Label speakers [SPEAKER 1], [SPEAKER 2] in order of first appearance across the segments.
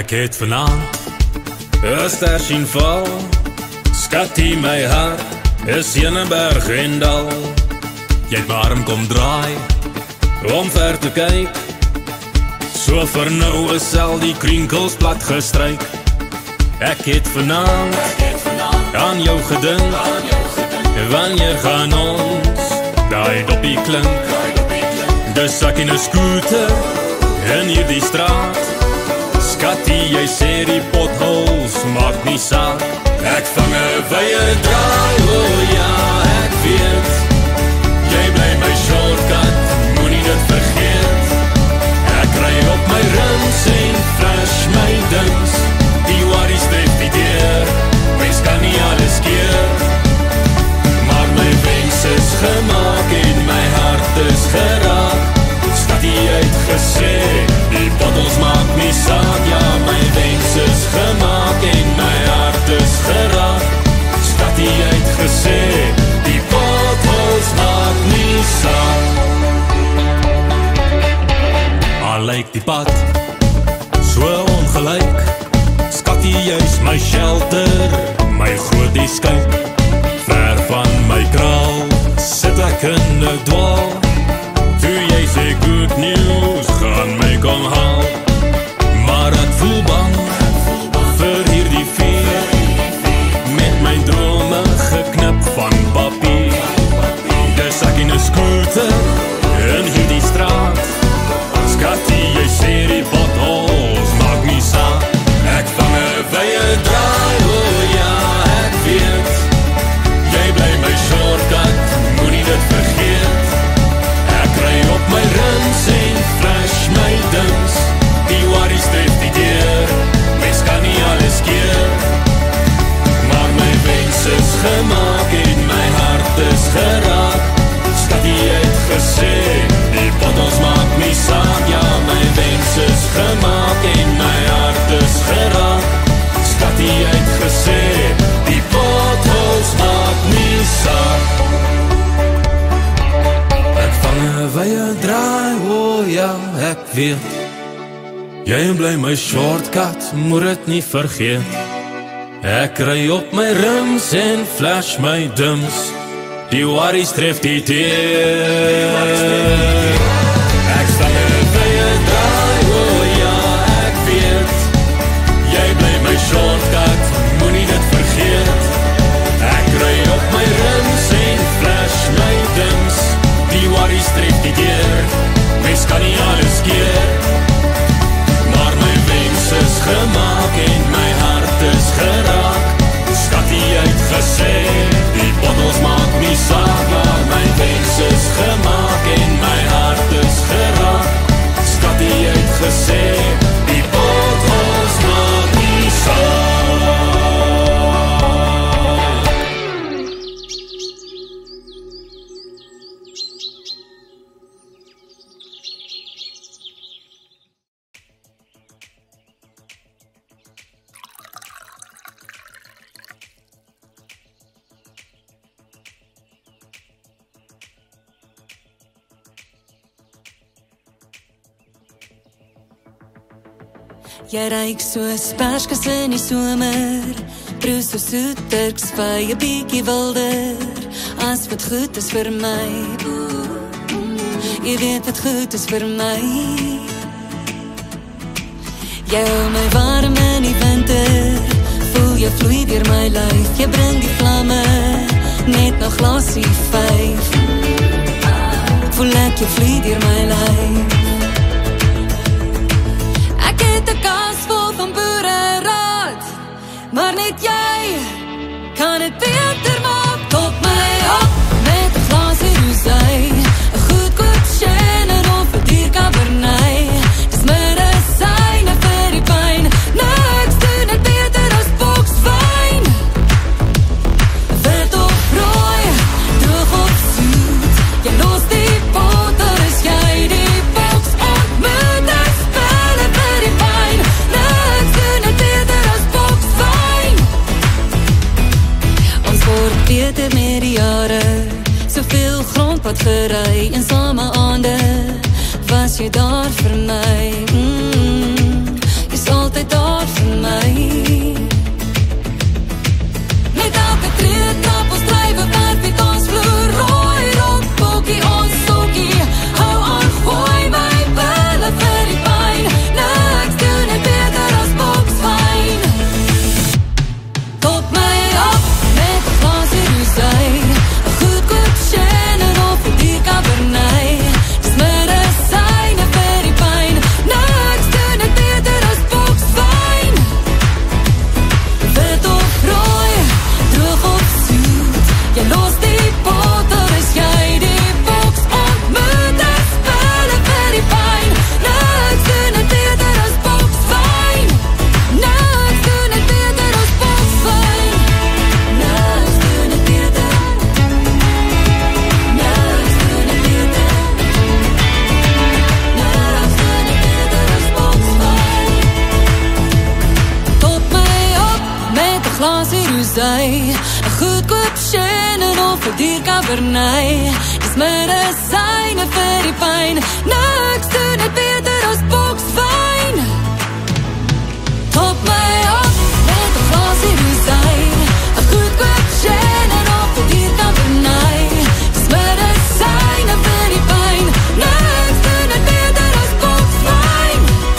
[SPEAKER 1] Ek het vanaand 'n ster sien val. Skattie, my hart is in 'n berg en dal. Jy het warm kom draai om ver te kyk. So vir nou is al die krinkels plat gestryk. Ek het vanaand aan jou gedink. Wanneer gaan ons daai dopie klink? Dus ek in 'n scooter in hierdie straat. Skattie, jy sê die potholes maak nie saak. Ek vang 'n wye draai, oh ja, ek weet. Jy bly my shortcut, moenie dit vergeet. Ek ry op my rims en flash my dims. Die worries tref die deur, mens kan nie alles keer. Maar my wens is gemaak en my hart is geraak. Skattie het gesê, die bottles maak nie saak. Ja, my wens is gemaak en my hart is geraak. Skattie het gesê, die bottles maak nie saak. Al lyk die pad so ongelyk. Skattie, jy's my shelter, my groot escape. Ver van my kraal sit ek in 'n dwaal. Toe jy sê good news, gaan my kom haal. Maar ek voel bang vir hierdie vier, met my drome geknip van papier. Dus ek in 'n scooter in hierdie straat. Skattie, jy sê die potholes maak nie saak. Ek vang 'n wye draai, oh ja, ek weet. Jy bly my shortcut, moenie dit vergeet. Ek ry op my rims en flash my dims. Die worries tref die deur, mens kan nie alles keer. Maar my wens is gemaak en my hart is geraak. Skattie het gesê, die bottles maak nie saak. Ja, my wens is gemaak en my hart is geraak. Skattie het gesê, die bottles maak nie saak. Ek vang 'n wye draai, oh ja, ek weet. Jy bly my shortcut, moet dit nie vergeet. Ek ry op my rims en flash my dims. Die worries tref die teer. Ek vang 'n wye draai, oh ja, ek weet. Jy bly my shortcut, moenie dit vergeet. Ek ry op my rims en flash my dims. Die worries tref die deur, mens kan nie alles keer. Maar my wens is gemaak en my hart is geraak. Skattie het gesê, die bottles maak nie saak. Maar my wens is gemaak en my hart is geraak. Skattie het gesê, die bottles maak nie saak.
[SPEAKER 2] Jy ruik soos perskes in die somer, proe so soet Turks vy 'n bietjie wilder, as wat goed is vir my. Jy weet wat goed is vir my. Jy hou my warm in die winter, voel jy vloei deur my lyf. Jy bring die vlamme, net nog glasie 5. Voel ek jy vloei deur my lyf. Ek het 'n kas vol van boereraad, maar net jy kan het beter maak. Tot my op met 'n glasie rosé, 'n goedkoop Shannon of 'n duur Cabernet. Dis medisyne vir die pyn, niks doen het beter as bokswyn. Wit of rooi, droog of soet, jy los die botter as jy die boks ontmoet. Ek spelle vir die pyn, niks doen het beter as bokswyn. Ons word beter met die jare, soveel grondpad gery en same aande, was jy daar vir my. Jy is altyd daar vir my. Met elke tree trap ons drywe werk die dansvloer, rooi rok, bokkie, ons sokkie, hou aan, gooi my pille vir die pyn, niks doen het beter as bokswyn. Top my op met 'n glasie rosé, 'n goedkoop Shannon of 'n duur Cabernet, dis medisyne vir die pyn, niks doen het beter as bokswyn. Wit of rooi, droog of soet, jy los die botter as jy die boks ontmoet, dis pille vir die pyn, niks doen het beter as bokswyn, niks doen het beter as bokswyn, niks doen het beter, niks doen het beter, niks doen het beter as bokswyn. Top my op met 'n glasie rosé, 'n goedkoop Shannon of 'n duur Cabernet, dis medisyne vir die pyn, niks doen het beter as bokswyn. Top my op met 'n glasie rosé, 'n goedkoop Shannon of 'n duur Cabernet, dis medisyne vir die pyn, niks doen het beter as bokswyn.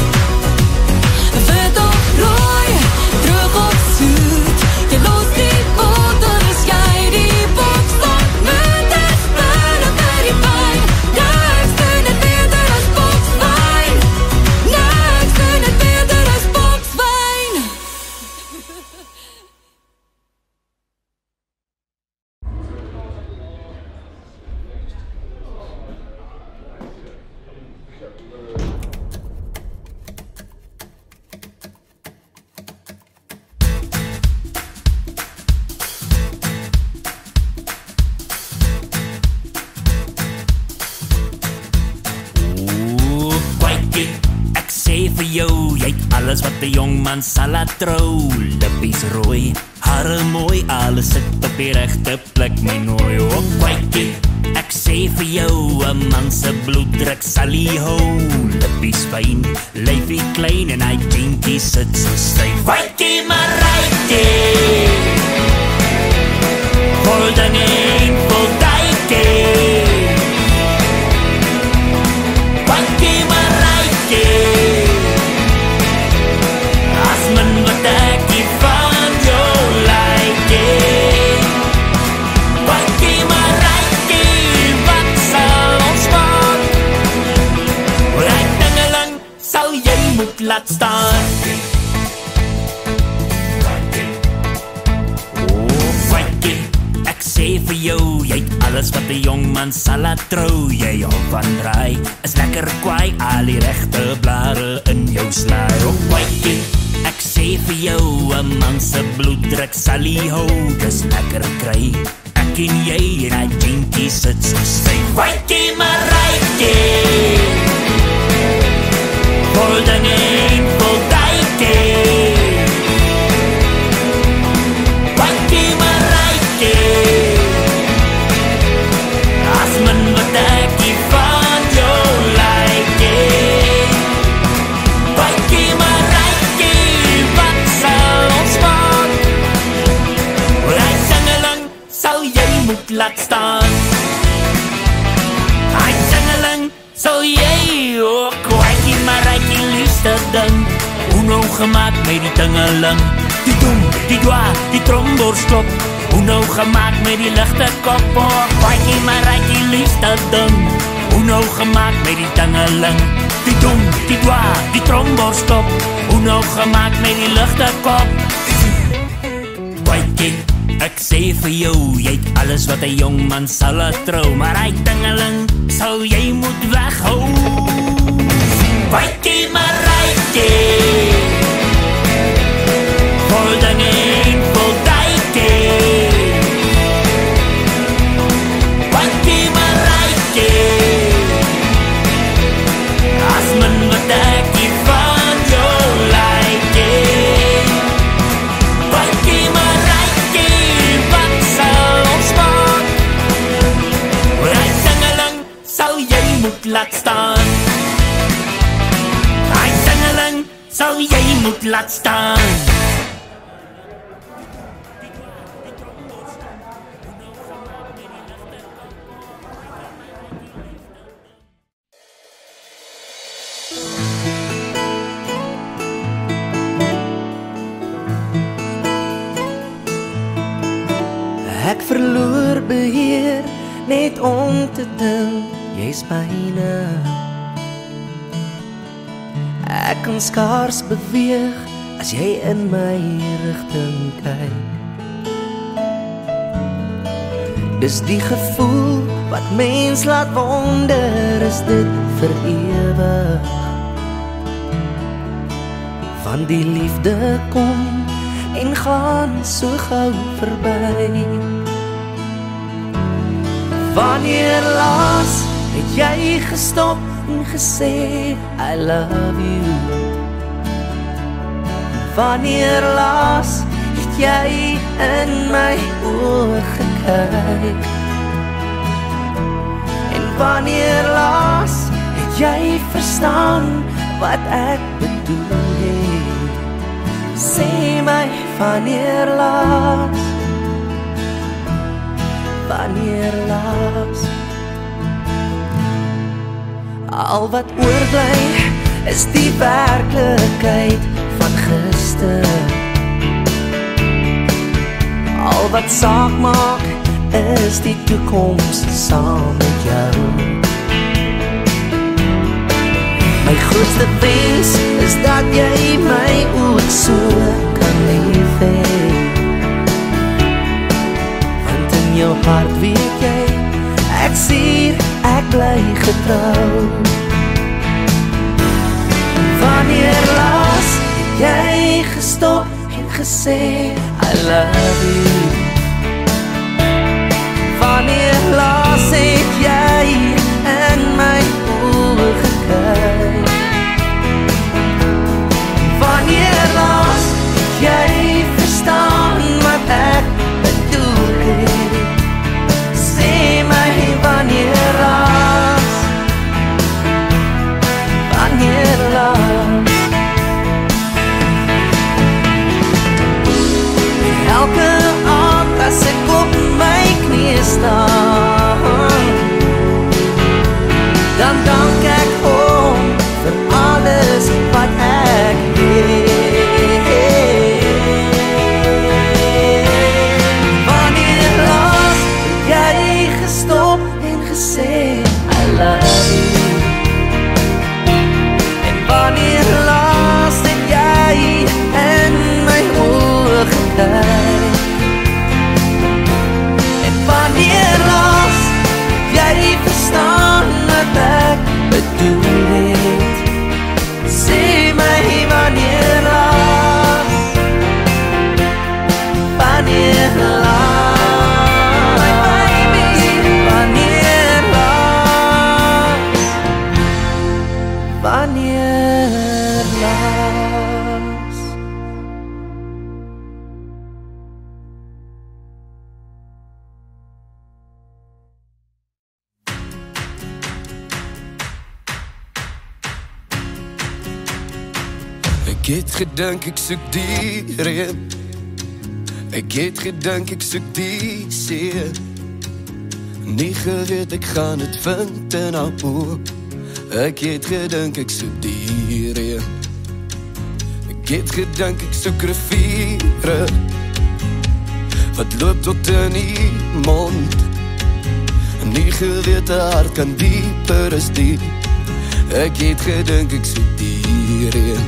[SPEAKER 2] Wit of rooi, droog of soet, jy los die botter as jy die boks ontmoet, dis pille vir die pyn, niks doen het beter as bokswyn, niks doen het beter as bokswyn.
[SPEAKER 3] Kwaikie, ek sê vir jou, jy het alles wat 'n jong man sal laat trou. Lippies rooi, hare mooi, alles sit op die regte plek, my nooi. O kwaikie, ek sê vir jou, 'n man se bloeddruk sal hy hou. Lippies fyn, lyfie klein en hy dinkie sit so styf. Kwaikie maar rykie, holding in vol duikie. Kwaikie maar rykie, as men wat ek nie van jou lykie. Kwaikie maar rykie, wat sal ons maak? Ryk dingeling, sal jy moet laat staan. Oh, kwaikie, ek sê vir jou, jy het alles wat 'n jong man sal laat trou. Jy hou van Braai, is lekker kwaai, al die regte blare in jou slaai. Oh kwaikie, ek sê vir jou, 'n man se bloeddruk sal hy hou, dis lekker kry. Ek en jy en hy dinkie sit so styf. Kwaikie maar rykie, holding in vol duikie. Kwaikie maar rykie, as men wat ek nie van jou lykie. Kwaikie maar rykie, wat sal ons maak? Ryk singeling, sal jy moet laat staan. Hy singeling, sal jy ook kwaikie maar rykie liefste ding. Hoe nou gemaakt met die tingeling, die doem, die dwa, die tromborsklop. Hoe nou gemaakt met die lichte kop, oh, kwaikie maar rykie liefste ding. Hoe nou gemaakt met die tingeling, die doem, die dwa, die tromborsklop. Hoe nou gemaakt met die lichte kop. Kwaikie, ek sê vir jou, jy het alles wat 'n jong man sal laat trou, maar hy tingeling sal jy moet weghou. Kwaikie maar rykie, holding in vol duikie. Kwaikie maar rykie, as men wat ek nie van jou lykie. Kwaikie maar rykie, wat sal ons maak? Ryk singeling, sal jy moet laat staan. sal jy moet laat staan.
[SPEAKER 4] Ek verloor beheer net om te dink jy's myne. Ek kan skaars beweeg as jy in my rigting kyk. Dis die gevoel wat mens laat wonder, is dit vir ewig? Van die liefde kom en gaan so gauw verby. Wanneer laas het jy gestop en gesê I love you? Wanneer laas het jy in my oë gekyk? En wanneer laas het jy verstaan wat ek bedoel het? Sê my wanneer laas? Wanneer laas? Al wat oorbly is die werklikheid van gister. Al wat saak maak is die toekoms saam met jou. My grootste wens is dat jy my ook so kan lief hê. Want in jou hart weet jy, ek sier, ek bly getrou. Wanneer laas het jy gestop en gesê I love you? Wanneer laas het jy in my oë gekyk? Wanneer laas het jy verstaan wat ek bedoel het? Sê my wanneer laas? Wanneer laas? Elke aand as ek op my knie staan, dan dank ek hom vir alles wat ek het. Wanneer laas het jy gestop en gesê I love you? En wanneer laas het jy in my oë gekyk? En wanneer laas het jy verstaan wat ek bedoel het? Sê my wanneer laas? Wanneer laas? My baby, wanneer laas? Wanneer laas?
[SPEAKER 5] Ek het gedink ek soek die reën, ek het gedink ek soek die see, nie geweet ek gaan het vind in haar oë. Ek het gedink ek soek die reën, ek het gedink ek soek riviere wat loop tot in die mond, nie geweet haar hart kan dieper as die. Ek het gedink ek soek die reën.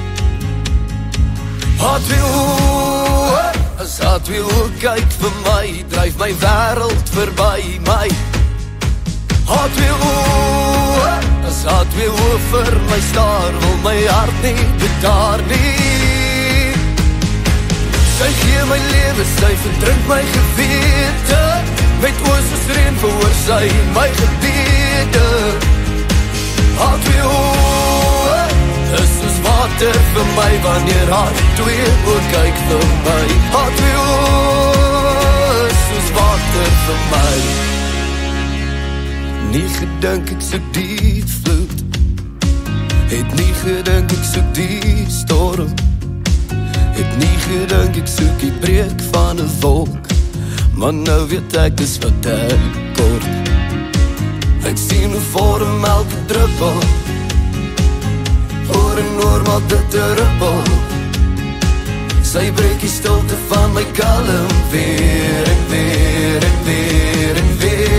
[SPEAKER 5] Hart wil, as hart wil kyk vir my, dryf my wêreld verby my. Hart wil, as hart wil vir my staar, wil my hart nie bedaar nie. Sy gee my lewe, sy verdrink my gewete, met oë soos reën verhoor sy my gebede. Hart wil, is soos water vir my, wanneer hart twee oor kyk vir my. Hart wil, is soos water vir my. Nie gedink ek soek die vloed, Het nie gedink ek soek die storm, het nie gedink ek soek die breek van 'n wolk, maar nou weet ek dis wat ek kort. Ek sien hoe vorm elke druppel, oor en oor maak dit 'n rippel. Sy breek die stilte van my kalm weer en weer en weer en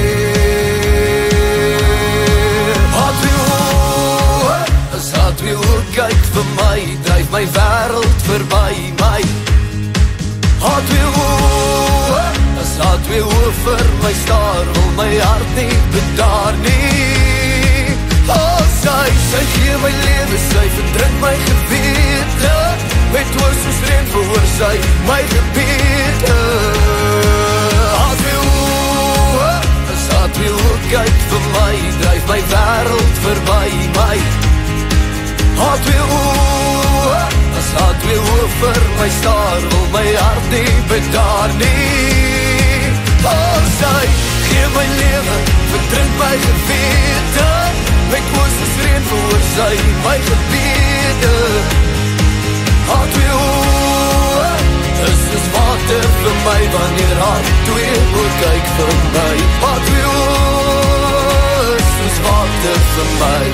[SPEAKER 5] weer. Hot wiel, as hot wiel kyk vir my, dryf my wêreld verby my. Hot wiel, as hot wiel vir my staar, wil my hart nie bedaar nie. Oh, sy gee my lewe, sy verdrink my gewete, met woord soos reën verhoor sy my gebede. Hot wiel, as hot wiel kyk vir my, dryf my wêreld verby my. Hot wiel, as hot wiel vir my staar, wil my hart nie bedaar nie. Oh, sy gee my lewe, verdrink my gewete, met woord soos reën verhoor sy my gebede. Hot wiel, is soos water vir my, wanneer hart twee oor kyk vir my. Hot wiel, is soos water vir my.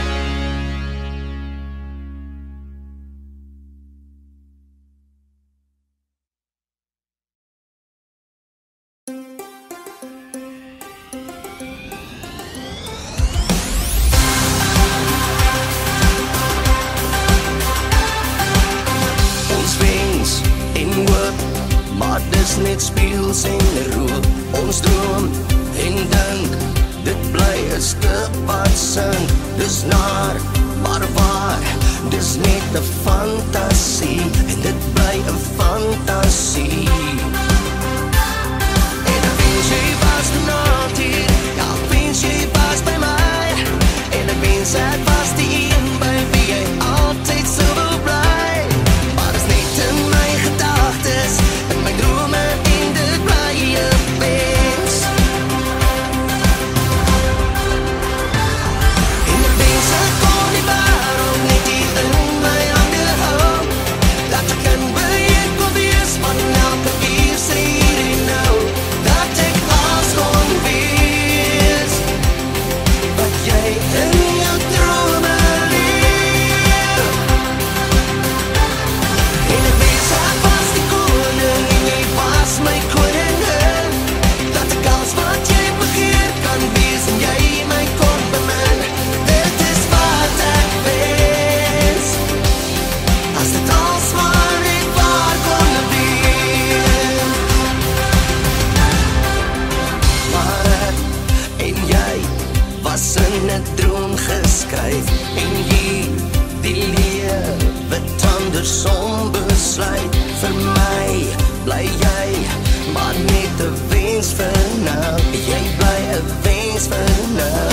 [SPEAKER 4] Net speels en roep ons droom en dink, dit bly 'n skip wat sink, dis naar, maar waar, dis net 'n fantasie, en dit bly 'n fantasie. En ek wens jy was vanavond hier, ja, ek wens jy was by my, en ek wens ek was die een by wie jy altyd so wil bly, maar dis net in my gedagtes, in my drome, en hier die lewe andersom besluit. Vir my bly jy, maar net 'n wens vir nou. Jy bly 'n wens vir nou.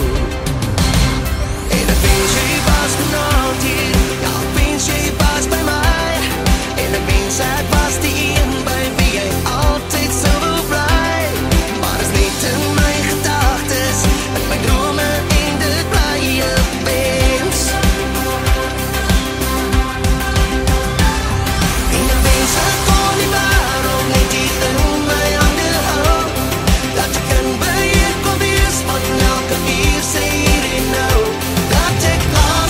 [SPEAKER 4] En ek wens jy was vanavond hier, ja, ek wens jy was by my, en ek wens ek was die een by wie jy altyd so wil bly, maar is net in my gedagtes, in my drome, dat ek kan by jou kom wees, want elke uur sê hier en nou, dat ek klaar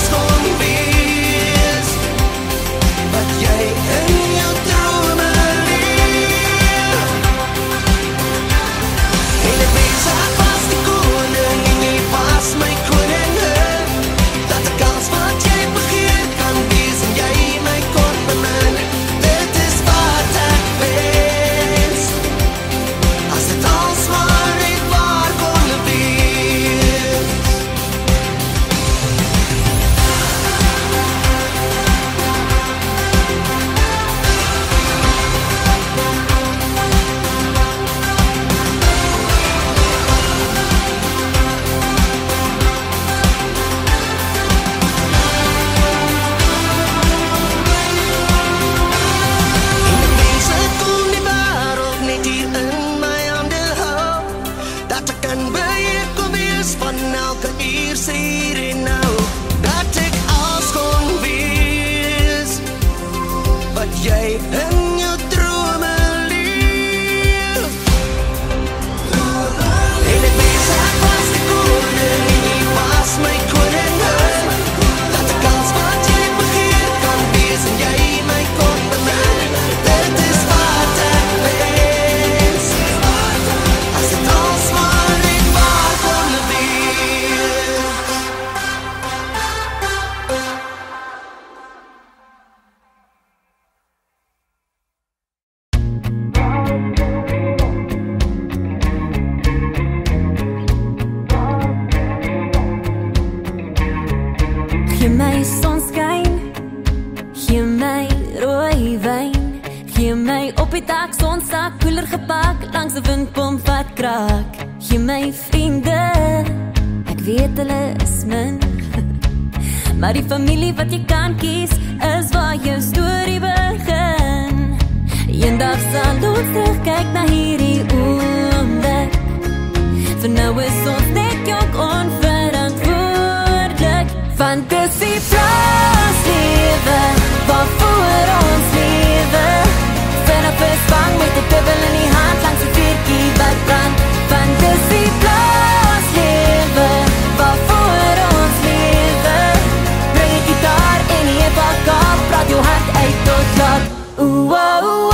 [SPEAKER 2] die dak, sonsak, koeler gepak, langs 'n windpomp wat kraak. Jy my vriende, ek weet hulle is min, maar die familie wat jy kan kies, is waar jou storie begin. Eendag sal ons terugkyk na hierdie oomblik. Vir nou is ons net jong onverantwoordelik. Fantasie plaaslewe, waarvoor ons lewe. Vanaf 'n spang met 'n dubbel in die hand, langs 'n vuurtjie wat brand. Fantasie plaaslewe, waarvoor ons lewe. Bring 'n gitaar en 'n hip-hop kap, praat jou hart uit tot laat. Ooh, oh, oh.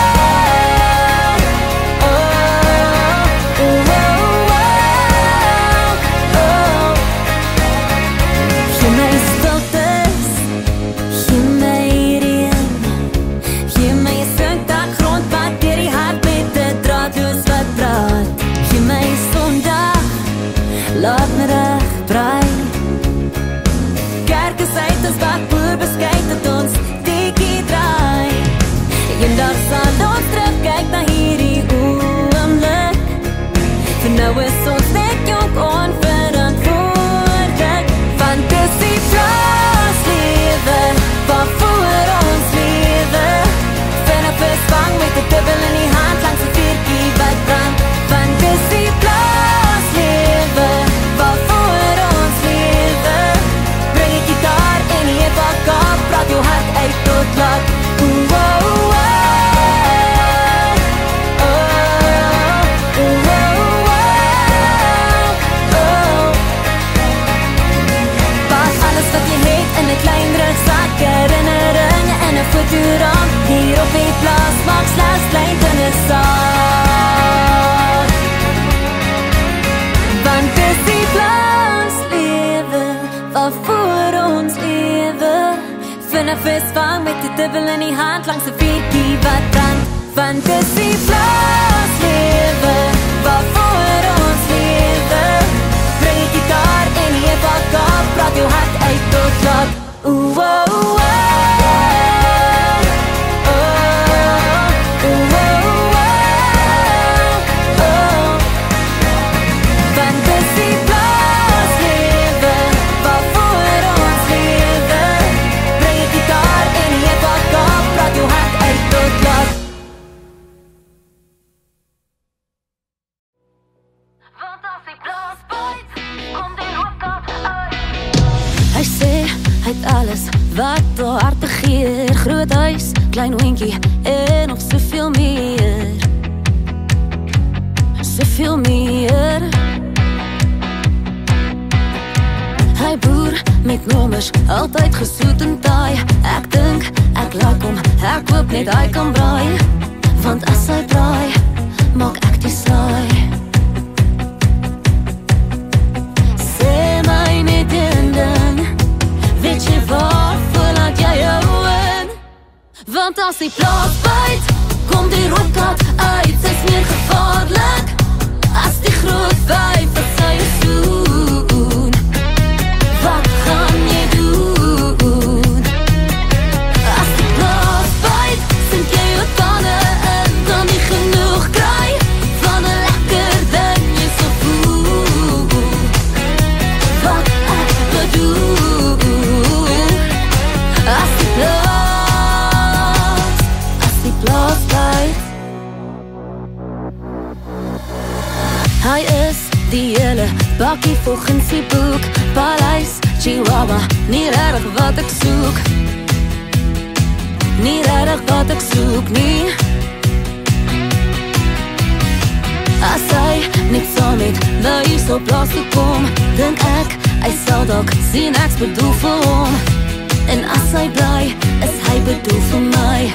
[SPEAKER 2] Laat me reg braai. Kerk is uit ons bakboer beskyk dat ons tikkie draai. Eendag sal ons terugkyk na hierdie oomblik. Vir nou is ons net jong onverantwoordelik. Fantasie plaaslewe, waarvoor ons lewe. Vanaf 'n spang met 'n dubbel in die hand, langs 'n vuurtjie wat brand. Fantasie plaaslewe, waarvoor ons lewe. Bring 'n gitaar en 'n hip-hop kap, praat jou hart uit tot laat. Ooh, oh, oh. Herinnering en 'n fotoram hier op die plaas, maak slegs klein in 'n saak. Want dis die plaaslewe, waarvoor ons lewe. Vanaf 'n spang met 'n dubbel in die hand, langs 'n vuurtjie wat brand. Want dis die plaaslewe, waarvoor ons lewe. Bring 'n gitaar en 'n hip-hop kap, praat jou hart uit tot laat. Ooh, oh, oh. Hy sê, hy het alles wat haar hart begeer. Groot huis, klein hondjie en nog soveel meer. Soveel meer. Hy boer met nommers, altyd gesoet en taai. Ek dink, ek like hom, ek hoop net hy kan braai. Want as hy braai, maak ek die saai. Sê my net een ding, weet jy waarvoor laat jy jou in? Want as die plaas byt, kom die roodkat uit. Sy's meer gevaarlik as die groot vyf wat sy soen. Wat gaan jy doen? As die plaas byt, sink jy jou tande in, dan nie genoeg kry van 'n lekker ding jy so voel. Wat ek bedoel, as die plaas byt. Hy is die hele bakkie volgens die boek. Paleis, Chihuahua, nie regtig wat ek soek. Nie regtig wat ek soek, nie. As hy net saam met my hier so plaas toe kom, dink ek, hy sal dalk sien ek's bedoel vir hom. En as hy bly, is hy bedoel vir my.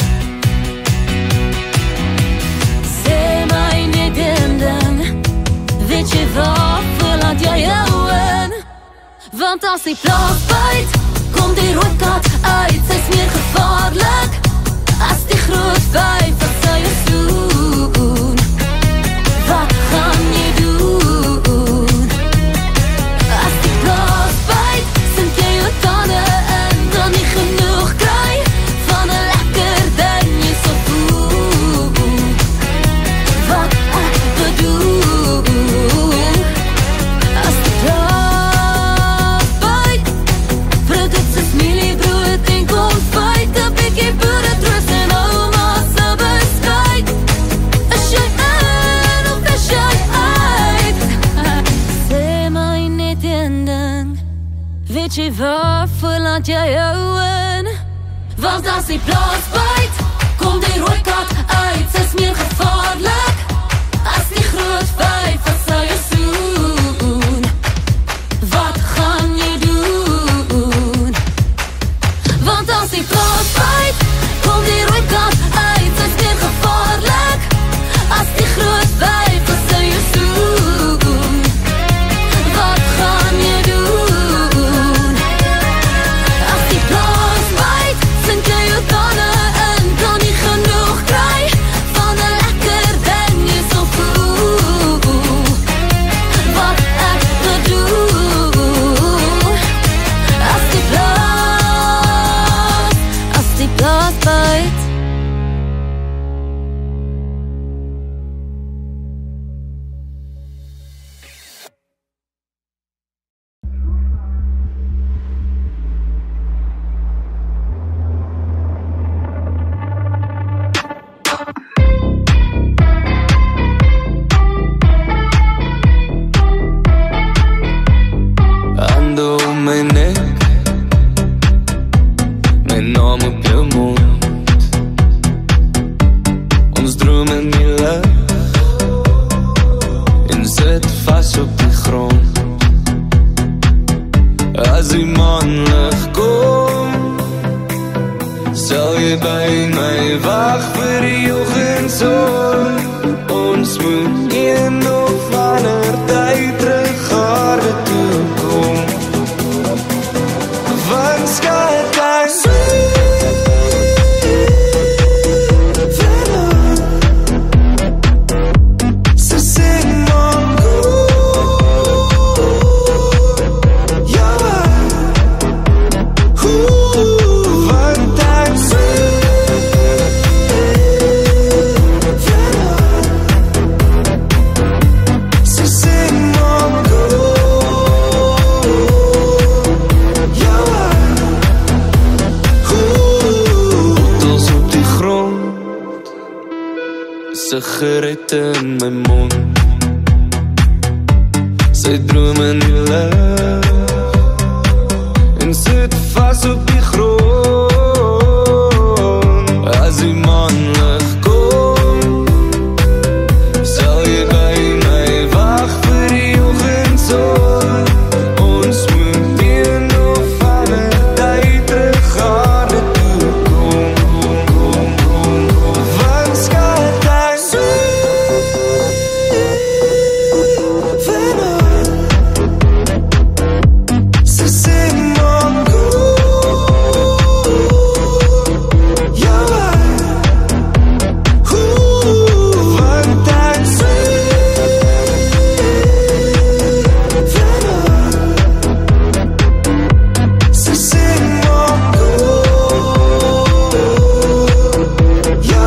[SPEAKER 2] Sê my net een ding, weet jy waarvoor laat jy jou in? Want as die plaas byt, kom die roodkat uit. Sy's meer gevaarlik as die groot vyf wat sy soen. Wat gaan jy doen? As die plaas byt, sink jy jou tande in, dan nie genoeg kry van 'n lekker ding jy so voel. voorlaat jy jou in. Want as die plaas byt, kom die rooi kat uit, sy's meer gevaarlik as die groot vyf wat sal jou soen. Wat gaan jy doen? Want as die plaas byt, kom die rooi kat uit, sy's meer gevaarlik as die groot vyf wat sal jou soen. Wat gaan jy doen? As die plaas byt, sink jy jou tande in, kan nie genoeg kry van 'n lekker ding jy sal voel. Wat ek moet doen, as die plaas byt.
[SPEAKER 5] Hande om my nek, my naam op jou mond. Ons droom in die lig en sit vas op die grond. As die maanlig kom, sal jy by my wag vir die oggendson. Ons moet een of ander tyd terug aarde toe kom. Want skat, ek ze sing Mongo, ja, want ek ze sing Mongo, ja, bottels op die grond, sigarette in my mond. Sy droom in die lig en sit vas op die grond. As die maanlig kom, sal jy by my wag vir die oggendson. Ons moet een of ander tyd terug aarde toe kom. Want skat, ek ze sing Mongo, ja, want ek ze sing Mongo, ja,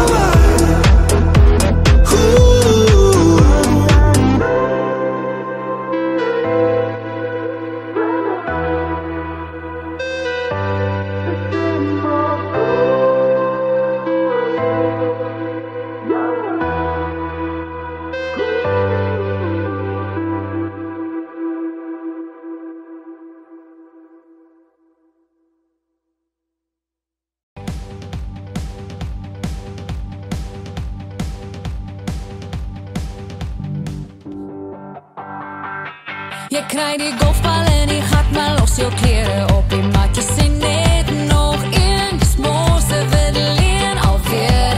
[SPEAKER 2] Jy kry die golfbal in die gat, maar los jou klere op die mat. Jy sê net nog een, dis mos 'n wedeleen alweer.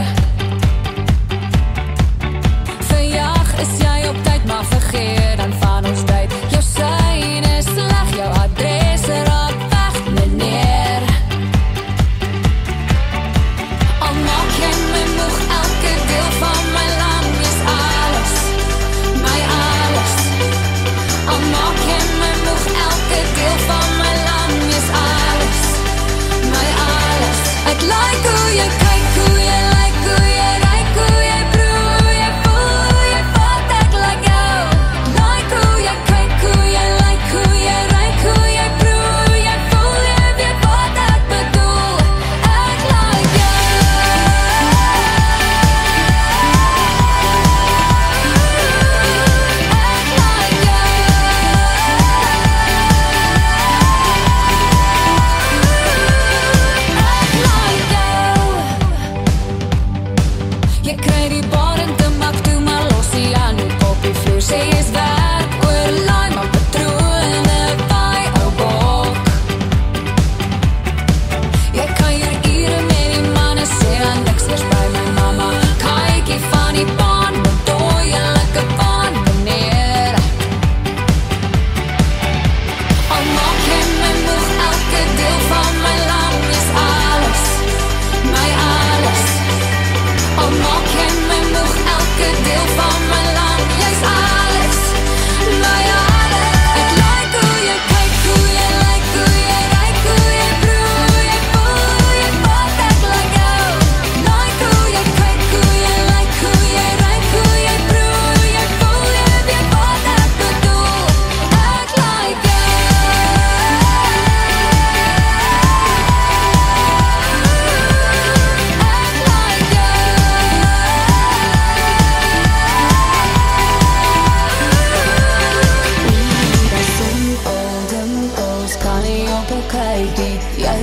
[SPEAKER 2] Verjaag is jy op tyd, maar vergeet dan van ons tyd. Jou syne is sleg, jou adres raak weg, meneer. Al maak jy my moeg, elke deel van my lang is alles, my alles. Al maak jy my moeg, elke deel van my lang is alles.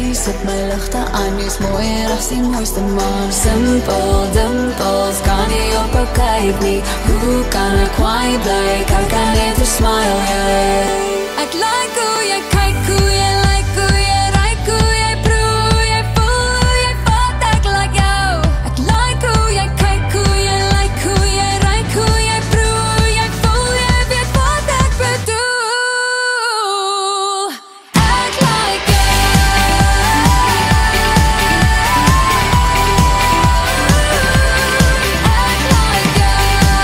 [SPEAKER 2] jy sit my ligte aan, jy's mooier as die mooiste maan. Simpel dimpels, kan nie op 'n kyk nie. Hoe kan ek kwaai bly? Kyk aan net 'n smile, yeah. Ek like hoe jy kyk, hoe jy like, hoe jy ryk, hoe jy proe, hoe jy voel, hoe jy vat, ek like jou. Ek like hoe jy kyk, hoe jy like, hoe jy ryk, hoe jy proe, hoe jy voel, jy weet wat ek bedoel. Ek like jou. Ek like jou.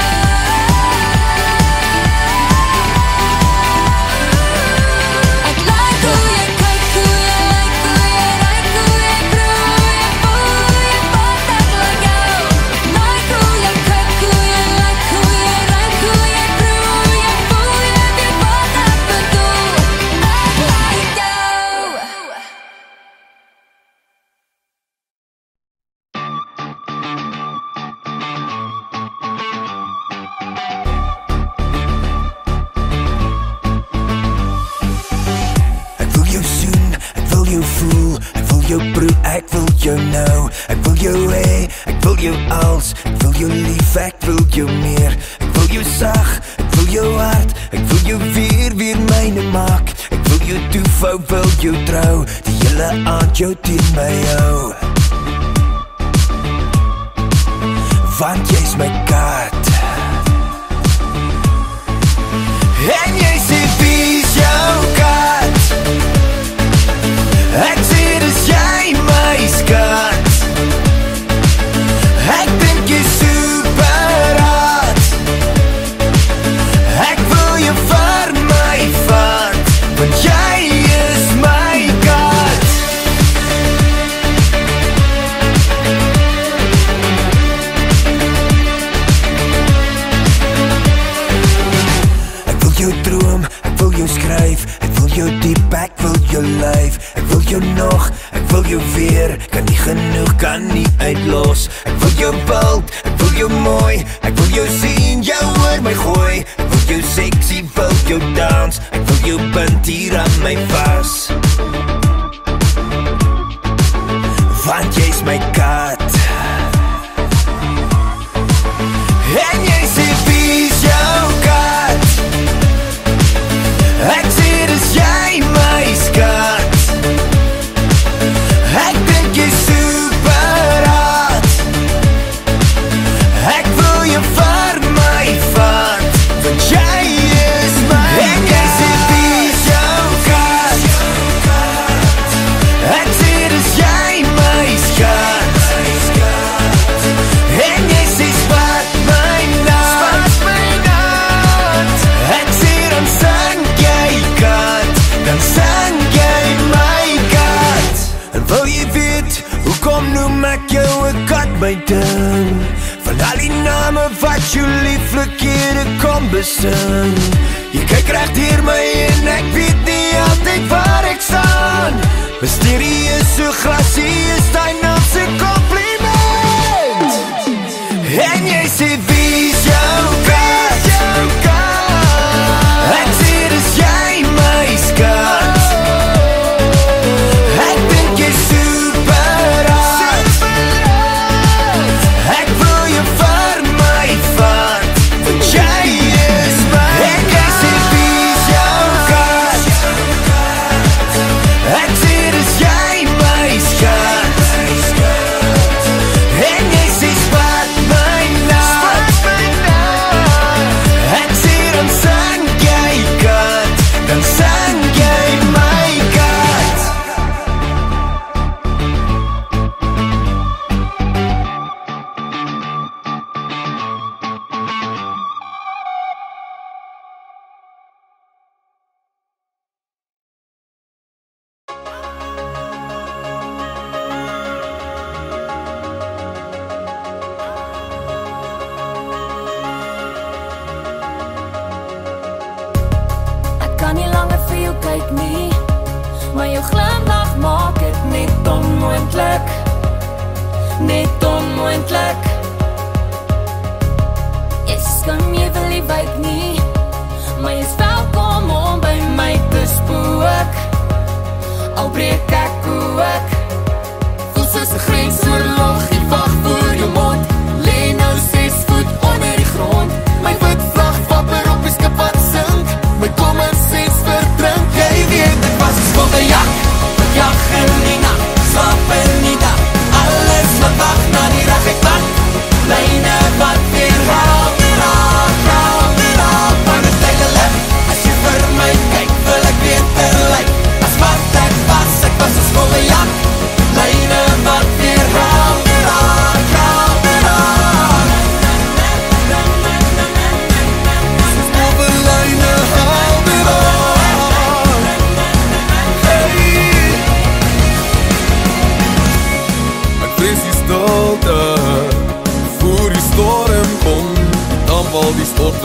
[SPEAKER 2] Ek like hoe jy kyk, hoe jy like, hoe jy ryk, hoe jy proe, hoe jy voel, hoe jy vat, ek like jou. Ek like hoe jy kyk, hoe jy like, hoe jy ryk, hoe jy proe, hoe jy voel, jy weet wat ek bedoel. Ek like jou.
[SPEAKER 6] Ek wil jou soen, ek wil jou voel, ek wil jou proe, ek wil jou nou. Ek wil jou hê, ek wil jou als, ek wil jou lief, ek wil jou meer. Ek wil jou sag, ek wil jou hart, ek wil jou weer myne maak. Ek wil jou toefou, wil jou trou, die hele aand jou teen my hou. Want jy's my kat. En jy sê wie's jou kat? Ek sê dis jy my skat. Ek dink jy superraad. Ek wil jou vir my vat, want jy is my kat. Ek wil jou droom, ek wil jou skryf, ek wil jou diep, ek wil jou lyf. Ek wil jou nog, ek wil jou weer, kan nie genoeg, kan nie uitlos. Ek wil jou bult, ek wil jou mooi, ek wil jou sien, jou oor my gooi. Ek wil jou sexy, wil jou dans, ek wil jou bind hier aan my vas. Want jy's my kat. En jy sê wie's jou kat? Ek sê dis jy my skat. Ek dink jy superraad. Ek wil jou vir my vat, want jy is my kat. En jy sê wie's jou kat? Ek sê dis jy my skat. En jy sê spat my naad. Ek sê dan sang jy kat, dan sang jy my kat. En wil jy weet, hoekom noem ek jou 'n kat my ding? Van al die name wat jou lieflik hier kom besing. Jy kyk recht hier my en ek weet nie altyd waar ek staan. Mysterieus so grasie is die naamse compliment. En jy sê wie's jou kat? Ek sê dis jy my skat. Ek dink jy superraad. Ek wil jou vir my vat, want jy is my kat. En jy sê wie's jou kat? Ek sê dis jy my skat.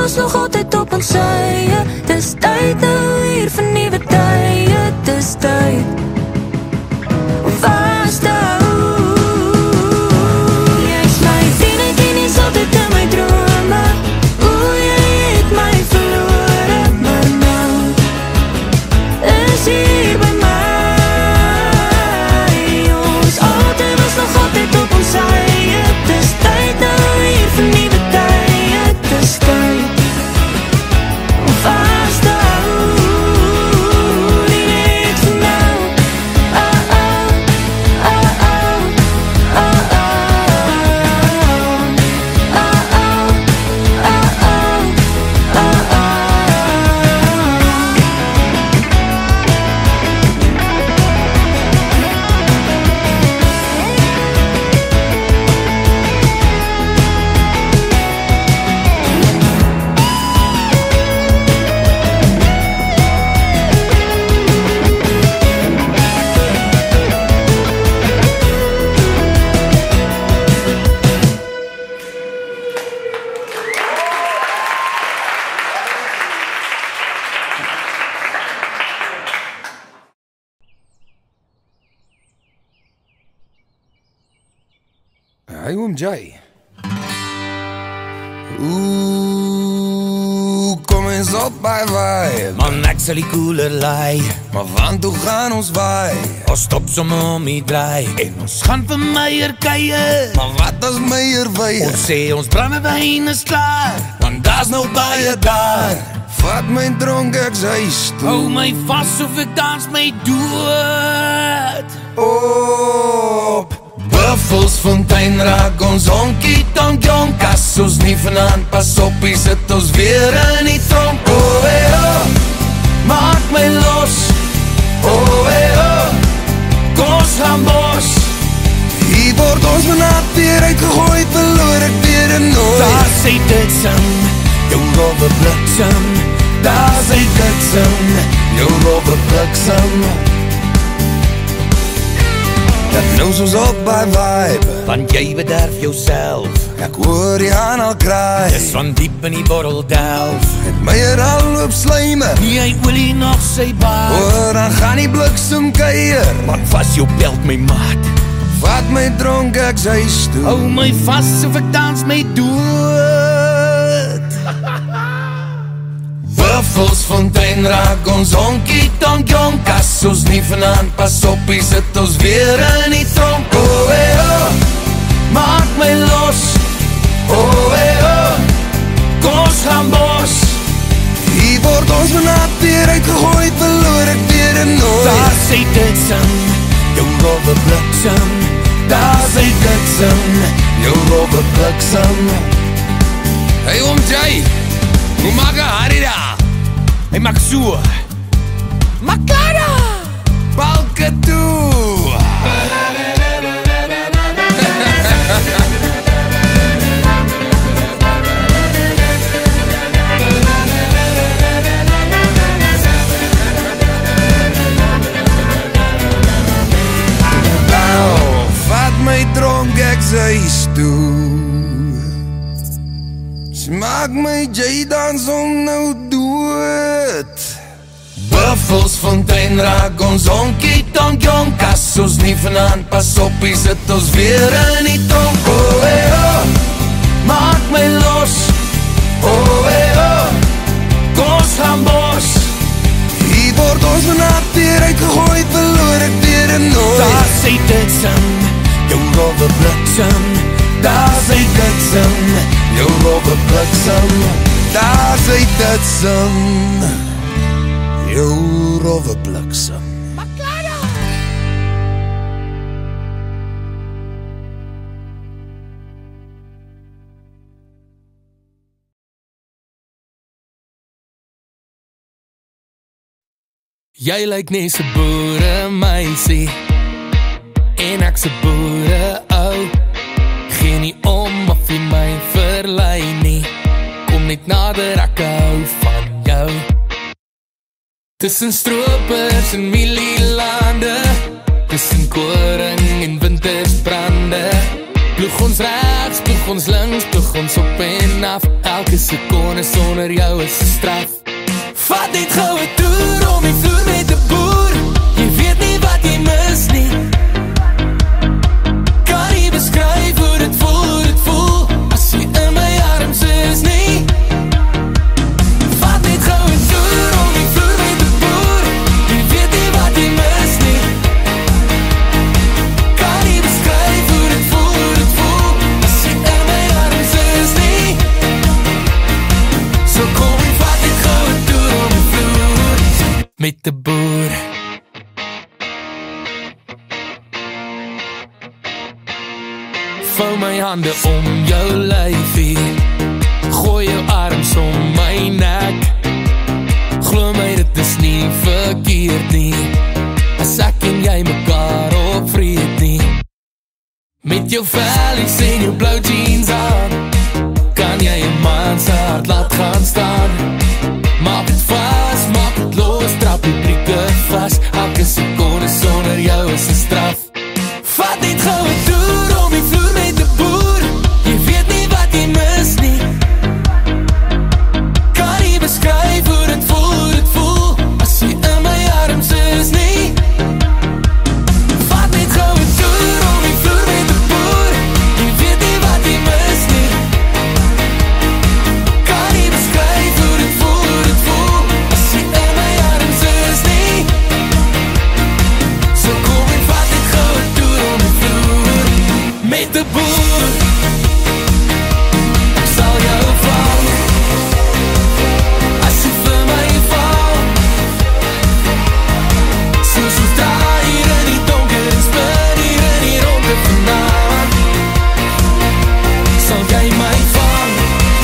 [SPEAKER 2] was nog altyd op ons eie. Dis tyd nou hier vir nuwe tye. Dis tyd vasthou. Jy's my vriendin en jy's altyd in my drome. Oeh, jy het my verlore, maar nou is hier by my. Ons altyd was nog altyd op ons eie. Dis tyd nou hier vir nuwe tye. Dis tyd vasthou. Nie net vir nou. Oh, oh, oh, oh, oh, oh. Oh, oh, oh, oh, oh, oh.
[SPEAKER 6] Hey oom Jay. Oeh, kom eens op by vibe.
[SPEAKER 5] Man, ek sal die koeler lei.
[SPEAKER 6] Maar van toe gaan ons waai.
[SPEAKER 5] Ons stop sommer om die draai. En ons gaan vir Meyer kuier.
[SPEAKER 6] Maar wat as Meyer wye?
[SPEAKER 5] Ons sê ons brandewyn is klaar, want daar's nou baie daar.
[SPEAKER 6] Vat my dronk ek's huis toe.
[SPEAKER 5] Hou my vas of ek dans my dood.
[SPEAKER 6] Op Buffels fontein raak ons honkie tonk jonk. As ons nie vanavond pas op, sit ons weer in die tronk. Oh, hey, oh, maak my los. Oh, hey, oh, kom ons gaan bos. Hier word ons vanavond weer uitgegooi, verloor ek weer en nooit.
[SPEAKER 5] Daar sê dit sing, jou rowwe bliksem. Daar sê dit sing, jou rowwe bliksem.
[SPEAKER 6] Dat nou soos op by vibe,
[SPEAKER 5] Want jy bederf jouself.
[SPEAKER 6] ek hoor die aan al kraai.
[SPEAKER 5] Dis van diep in die bottel delf.
[SPEAKER 6] Het Meyer al op slijme.
[SPEAKER 5] Nie hy olie nog sy baard.
[SPEAKER 6] Hoor, dan gaan die bliksem kuier.
[SPEAKER 5] Man, vas jou belt my maat.
[SPEAKER 6] Vat my dronk ek's huis toe.
[SPEAKER 5] Hou my vas of ek dans my dood.
[SPEAKER 6] Buffels fontein raak ons honkie tonk jonk. As ons nie vanavond pas op, sit ons weer in die tronk. Oh, hey, oh, maak my los. Oh, hey, oh, kom ons gaan bos. Hier word ons vanavond weer uitgegooi, verloor ek weer en nooit.
[SPEAKER 5] Daar sê dit sing, jou rowwe bliksem.
[SPEAKER 6] Daar sê dit sing, jou rowwe bliksem. Hey oom Jay, hoe maak een Harry daar?
[SPEAKER 5] Hy maak so.
[SPEAKER 6] Makara! Balke toe! Nou, vat my dronk ek's huis toe. Smaak my Jay dans om nou dood. Buffels fontein raak ons honkie tonk jonk. As ons nie vanavond pas op, sit ons weer in die tronk. Oh, hey, oh, maak my los. Oh, hey, oh, kom ons gaan bos. Hier word ons vanavond weer uitgegooi, verloor ek weer en nooit.
[SPEAKER 5] Daar sê dit sing, jou rowwe bliksem.
[SPEAKER 6] Daar sê dit sing, jou rowwe bliksem. Daar sê dit sing, jou rowwe bliksem.
[SPEAKER 7] Jy lyk net so boere meisie en ek so boere ou. Gee nie om of jy my verlei nie. Kom net nader, ek hou van jou. Tussen stroopers en mielielande, tussen koring en wintersbrande. Ploeg ons regs, ploeg ons links, ploeg ons op en en af, elke sekonde sonder jou is 'n straf. Vat net gou 'n toer om die vloer met 'n boer. Jy weet nie wat jy mis nie. Kan nie beskryf hoe dit voel, as jy in my arms is nie. Vat net gou 'n toer om die vloer met 'n boer. Jy weet nie wat jy mis nie. Kan nie beskryf hoe dit voel, as jy in my arms is nie. So kom en vat net gou 'n toer om die vloer met 'n boer. Vou my hande om jou lyfie, gooi jou arms om my nek. Glo my, dit is nie verkeerd nie, as ek en jy mekaar opvreet nie. Met jou vellies en jou blou jeans aan, kan jy 'n man se hart laat gaan staan. Maak het vas, maak het los, trap die brieke vas. Elke sekonde sonder jou is 'n straf. Vat net gou 'n toer om die vloer met 'n boer. Jy weet nie wat jy mis nie. Kan nie beskryf hoe dit voel, as jy in my arms is nie. Vat net gou 'n toer om die vloer met 'n boer. Jy weet nie wat jy mis nie. Kan nie beskryf hoe dit voel, as jy in my arms is nie. So kom en vat net gou 'n toer om die vloer met 'n boer. Ek sal jou vang, as jy vir my val. Soos ons draai hier in die donker en spin hier in die ronde vanaand. Sal jy my vang,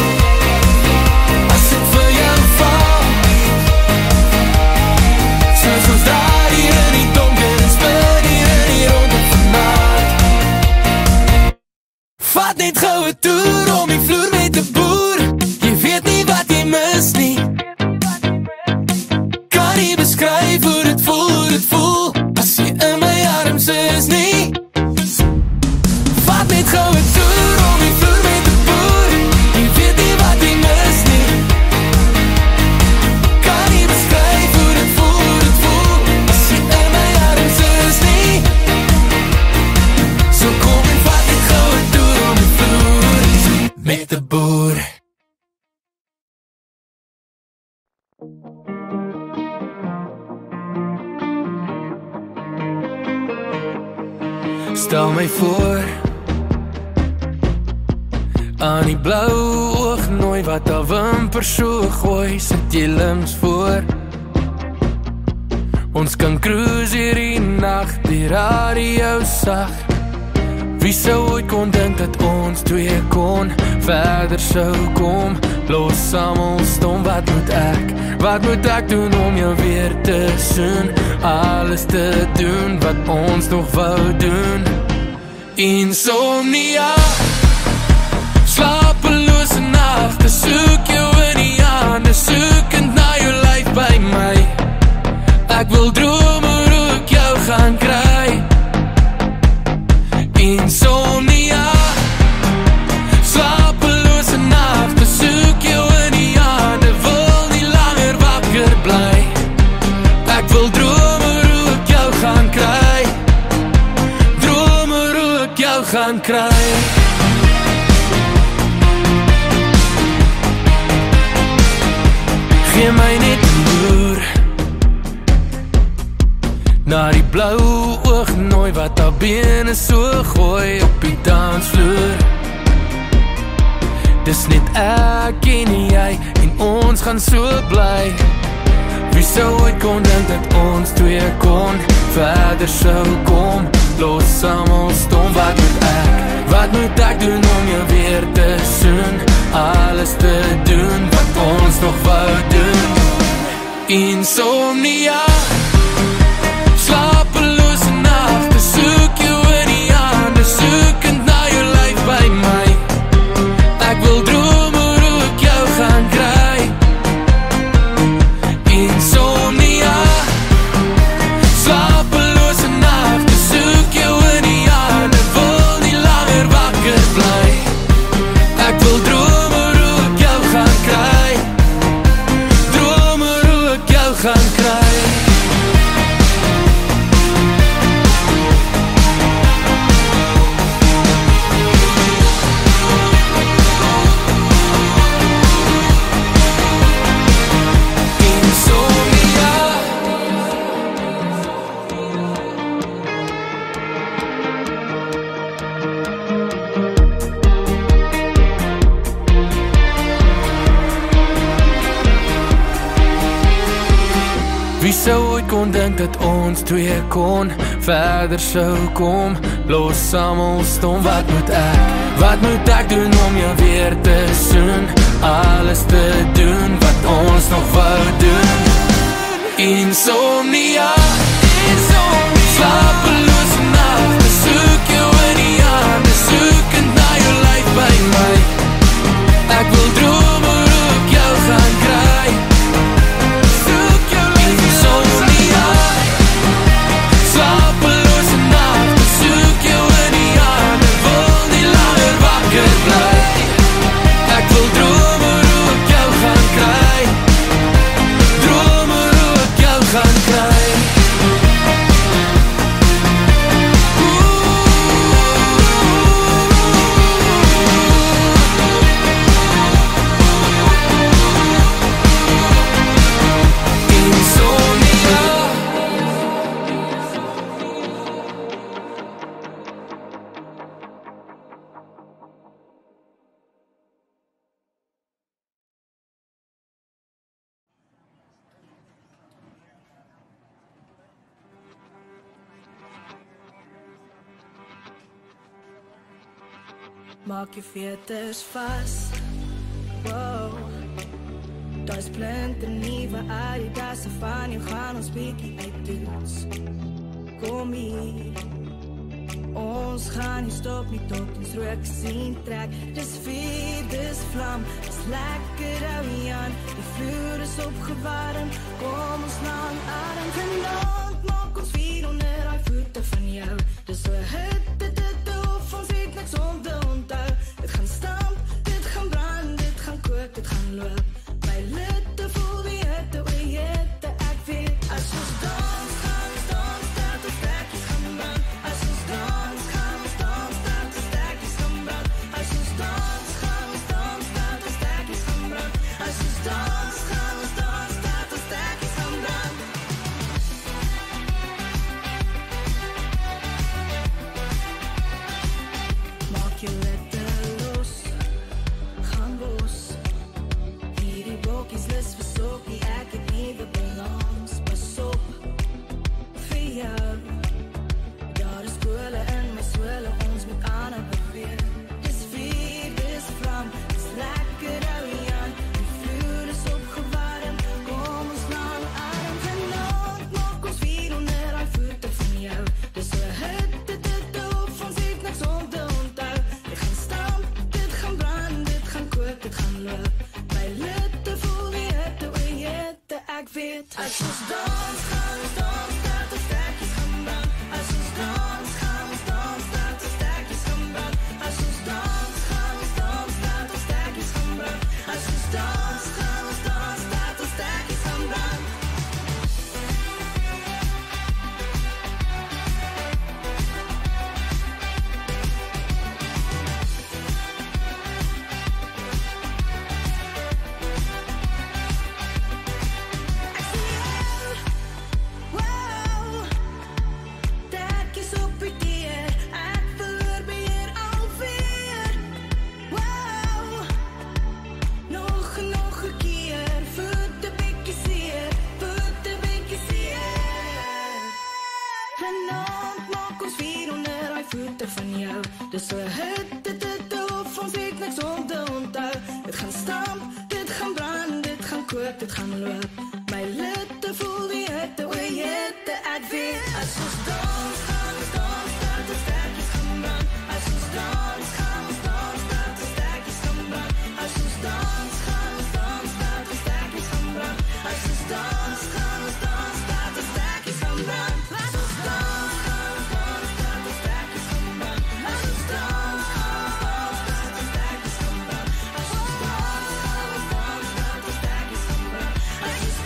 [SPEAKER 7] as ek vir jou val. Soos ons draai hier in die donker en spin hier in die ronde vanaand. Vat net gou 'n toer om die vloer met 'n boer. Jy weet nie wat jy mis nie. Kan nie beskryf hoe dit voel, as jy in my arms is nie. Vat net gou 'n toer om die vloer met 'n boer. Jy weet nie wat jy mis nie. Kan nie beskryf hoe dit voel, as jy in my arms is nie. So kom en vat net gou 'n toer om die vloer met 'n boer. Stel my voor aan die blou oognooi wat al wimper so gooi, sit jy links voor. Ons kan cruise hier die nacht, die radio sag. Wie sou ooit kon dink dat ons twee kon verder sou kom? Los almal stom, wat moet ek doen om jou weer te soen? Alles te doen wat ons nog wou doen. Insomnia, slapelose nagte, soek jou in die hande, soekend na jou lyf by my. Ek wil droom hoe ek jou gaan kry. Insomnia, slapelose nagte, soek jou in die hande, wil nie langer wakker bly. Ek wil droom hoe ek jou gaan kry, droom hoe ek jou gaan kry. Gee my net 'n boer, na die blou oognooi wat haar bene so gooi op die dansvloer. Dis net ek en jy, en ons gaan so bly. Wie sou ooit kon dink dat ons twee kon verder sou kom? Los almal stom, wat moet ek doen om jou weer te soen? Alles te doen wat ons nog wou doen. Insomnia, slapelose nagte, soek jou in die hande, soekend na jou lyf by my. Ek wil droom hoe ek jou gaan kry. Insomnia, slapelose nagte, soek jou in die hande, wil nie langer wakker bly. Ek wil droom hoe sou ooit kon dink dat ons twee kon verder sou kom, los saam stom. Wat moet ek doen om jou weer te soen, alles te doen wat ons nog wou doen? Insomnia, slapeloze nachten, soek jou in die hande, soekend na jou lyf by my. Ek wil droom hoe ek jou gaan kry, soek jou insomnia, slapeloze nachten, soek jou in die hande, wil nie langer wakker bly. Ek wil droom hoe ek jou gaan kry, droom hoe ek jou gaan kry.
[SPEAKER 8] Maak je veters vast, wow. Dat is blend een nieuwe Adidas van je gaan ons bikkie uit dudes. Kom hier, ons gaan niet stop, niet tot ons rook zien trek. Dis vuur, dis vlam, dis lekker hou aan. Die vloer is opgewarmd, kom ons lang adem. Vanavond maak ons vuur onder die voeten van jou. Dis so hitte, dit hoef ons weet niks om te onthou. Dit gaan stamp, dit gaan brand, dit gaan kook, dit gaan loop. My litte voel die hitte, oor die hitte, ek weet. As ons dans, gaan ons dans, dat ons stekjes gaan brand. As ons dans, gaan ons dans, dat ons stekjes gaan brand. As ons dans, gaan ons dans, dat ons stekjes gaan brand. As ons dans, gaan ons dans, dat ons stekjes gaan brand. Maak je letter los, gaan los. Hierdie bokkies lus vir sokkie, ek het nieuwe balans. Pas op, vir jou. Daar is koele in my swille, ons moet aanhou beweeg. Dis vuur, dis vlam, dis lekker hou jy aan. Die vloer is opgewarmd, kom ons lang adem. Vanavond maak ons vuur onder die voete van jou. Dis so hitte, dit hoef ons weet niks om te onthou. Dit gaan stamp, dit gaan brand, dit gaan kook, dit gaan loop. My litte voel die hitte, oor die hitte, ek weet. As ons dans, gaan ons dans, dat ons stekjes gaan brand. As ons dans, gaan ons dans, dat ons stekjes gaan brand. As ons dans, gaan ons dans, dat ons stekjes gaan brand. As ons dans, gaan ons dans, dat ons stekjes gaan brand. Wow, tekjes op die dier, ek verloor beheer alweer. Wow, nog en nog een keer, voete bietjie seer, voete bietjie seer. Vanavond maak ons vuur onder die voete van jou. Dis so hitte, dit hoef ons weet niks om te onthou. Dit gaan stamp, dit gaan brand, dit gaan kook, dit gaan loop. My litte voel die hitte, oor die hitte, ek weet. As ons dans, gaan ons dans, dat ons stekjes gaan brand. As ons dans, gaan ons dans, dat ons stekjes gaan brand. As ons dans, gaan ons dans, dat ons stekjes gaan brand. As ons dans, gaan ons dans, dat ons stekjes gaan brand. As ons dans, gaan ons dans, dat ons stekjes gaan brand. As ons dans, gaan ons dans, dat ons stekjes gaan brand. As ons dans, gaan ons dans, dat ons stekjes gaan brand. As ons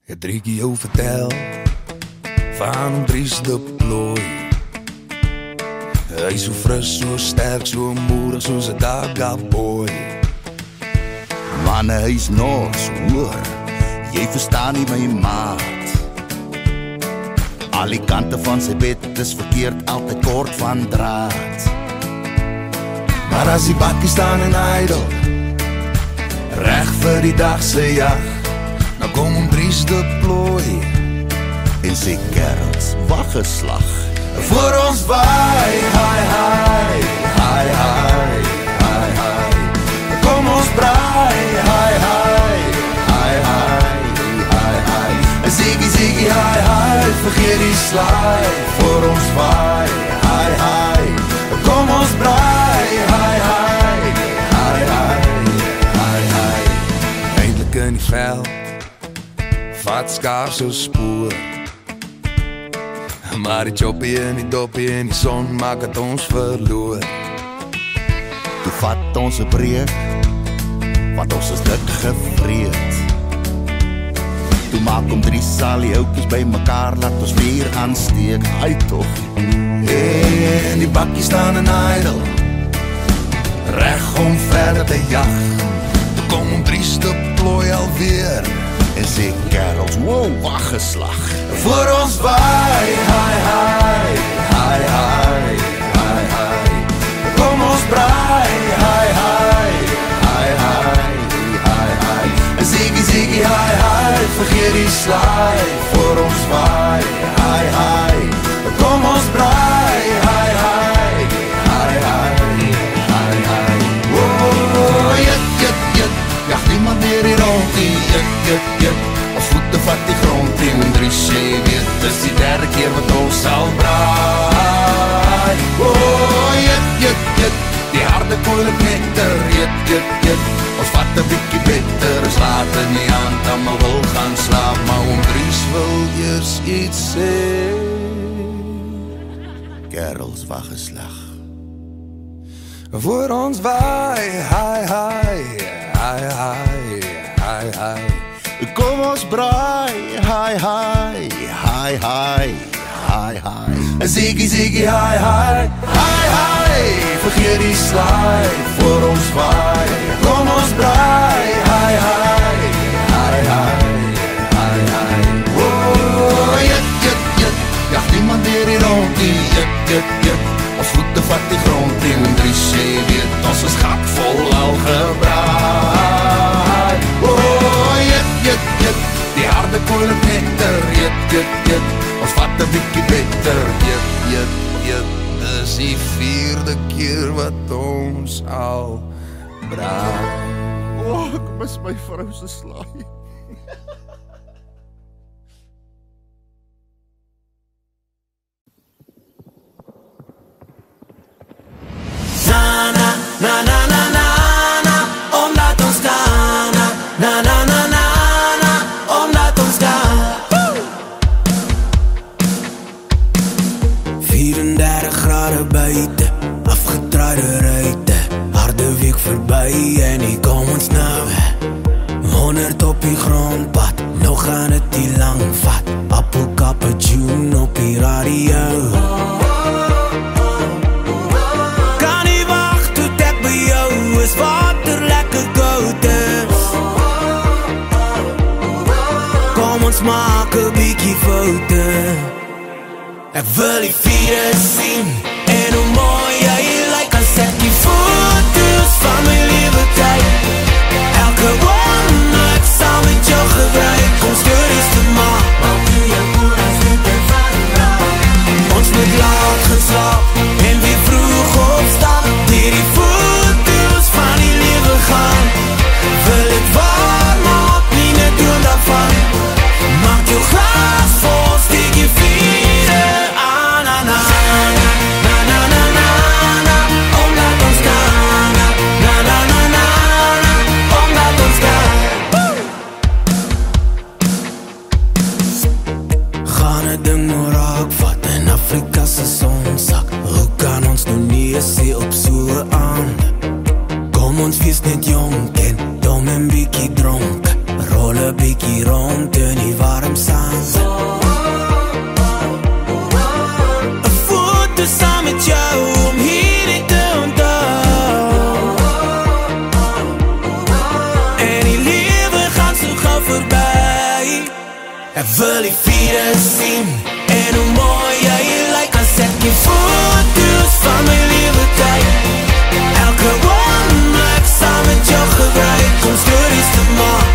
[SPEAKER 6] Het Driekie jou vertel van Dries de plooi. Hy is so fris, so sterk, so moedig, soos 'n dagaboy.
[SPEAKER 9] Man, hy is nors, hoor, jy verstaan nie my maat. Al die kante van sy bed is verkeerd, altyd kort van draad.
[SPEAKER 6] Maar as die bakkie staan en idle, reg vir die dag se jag, nou kom Dries de plooi
[SPEAKER 9] En sy kerels, wag 'n slag.
[SPEAKER 6] voor ons waai, hi, hi, hi, hi, hi, hi. Kom ons braai, hi, hi, hi, hi, hi, hi. Ziggy, ziggy, hi, hi, vergeet die slaai, voor ons waai, hi, hi. Kom ons braai, hi, hi, hi, hi, hi, hi. Eindelijk in die veld, vat skaars so spoor. Maar die choppie en die doppie en die son maak het ons verloor.
[SPEAKER 9] Toe vat ons 'n breek, wat ons is dik gevreed. Toe maak om 3 salie houtjies by mekaar, laat ons weer aansteek, ai toch.
[SPEAKER 6] En die bakkie staan en idle, reg om verder te jag. Toe kom Dries de plooi alweer,
[SPEAKER 9] En sy kerels, wow, wag 'n slag.
[SPEAKER 6] voor ons waai, hi, hi, hi, hi, hi, hi. Kom ons braai, hi, hi, hi, hi, hi, hi. Ziggy, ziggy, hi, hi, vergeet die slaai, voor ons waai, hi, hi. Kom ons braai, hi, hi, hi, hi, hi, hi. Oh, jut, jag niemand meer hier rond die, jut. Ons voete vat die grond die en Dries, jy weet, dis die derde keer wat ons sal braai. Oh, jut, die harde koele nektar, jut. Ons vat 'n bietjie beter, ons laat in die hand, almal wil gaan slaap, maar oom Dries wil eers iets sê.
[SPEAKER 9] Kerels, wag 'n slag.
[SPEAKER 6] Voor ons waai, hi, hi, hi, hi, hi, hi.
[SPEAKER 9] Kom ons braai, hi, hi, hi, hi, hi, hi.
[SPEAKER 6] Ziggy, ziggy, hi, hi, hi, hi. Vergeet die slaai, voor ons waai. Kom ons braai, hi, hi, hi, hi, hi, hi. Oh, jut, jag niemand meer hier rond die, jut. Ons voete vat die grond in en Dries, jy weet, ons is gat vol al gebraai. Oh, jut, die harde koele nektar, jut. Ons vat 'n bietjie beter, jut. Dis die 4de keer wat ons al braai.
[SPEAKER 9] Oh, ek mis my vrou se slaai.
[SPEAKER 3] Omdat ons kan, omdat ons kan.
[SPEAKER 10] 34 grade buite, afgetraaide ruite, harde week verby en hier kom ons nou. 100 op die grondpad, nog gaan het die lang vat, appelkappe tune op die radio. Kan nie wacht tot ek by jou is, water lekker koud is. Kom ons maak 'n bietjie foute. Ek wil die vierde sien, en hoe mooi jy lyk as ek die foto's van my lewe kyk. Elke oomblik saam met jou gebruik, om stories te maak. Ons moet laat gaan slaap, en weer vroeg opstaan, deur die foto's van die lewe gaan. Wil het waar maak, nie net droom daarvan. Maak jou glas vol, steek je vierde aan. Omdat ons kan, omdat ons kan. Gaan het ding maar raak vat, in Afrika se sonsak. Hoe kan ons nou nie sê op so'n aand? Kom ons wees net jong en dom en bietjie dronk, rol 'n bietjie rond in die ware Ek wil die vierde sien en hoe mooi jy lyk as ek die foto's van my lewe kyk. Elke oomblik saam met jou gebruik om stories te maak.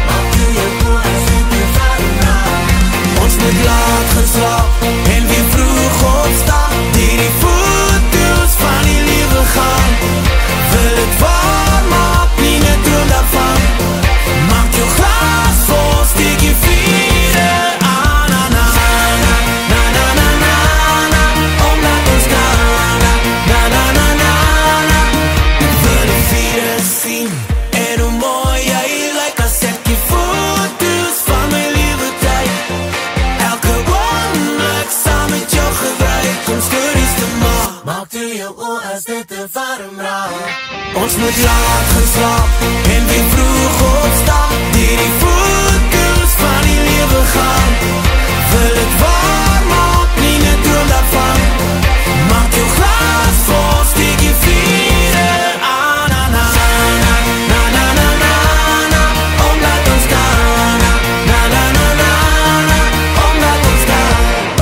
[SPEAKER 10] Ons moet laat gaan slaap en weer vroeg opstaan, die foto's van die lewe gaan. Wil het waar maak, nie net droom daarvan. Maak jou glas vol, steek je vieren aan, na na na na na na na na, omdat ons kan, na na na na na na. Ek wil die vieren sien en hoe mooi jy lyk as ek die foto's van my lewe kyk. Elke oomblik saam met jou gebruik om stories te maak. Maak toe jou oor as dit te warm raak. Ons moet laat gaan slaap en weer vroeg opstaan, die foto's van die lewe gaan. Wil het waar maak, nie net droom daarvan. Maak jou glas vol, steek je vieren aan, na na na na na na na na, omdat ons kan, na na na na na na, omdat ons kan.